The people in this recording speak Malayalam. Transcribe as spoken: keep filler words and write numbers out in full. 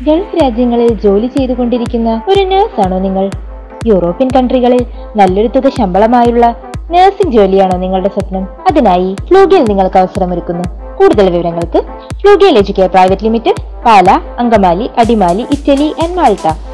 ഗൾഫ് രാജ്യങ്ങളിൽ ജോലി ചെയ്തുകൊണ്ടിരിക്കുന്ന ഒരു നഴ്സാണോ നിങ്ങൾ? യൂറോപ്യൻ കൺട്രികളിൽ നല്ലൊരു തുക ശമ്പളമായുള്ള നഴ്സിംഗ് ജോലിയാണോ നിങ്ങളുടെ സ്വപ്നം? അതിനായി ഫ്ലൂഗിൽ നിങ്ങൾക്ക് അവസരമൊരുക്കുന്നു. കൂടുതൽ വിവരങ്ങൾക്ക് Flugel Educare private limited, Pala, Angamaly, Adimali, Italy and Malta.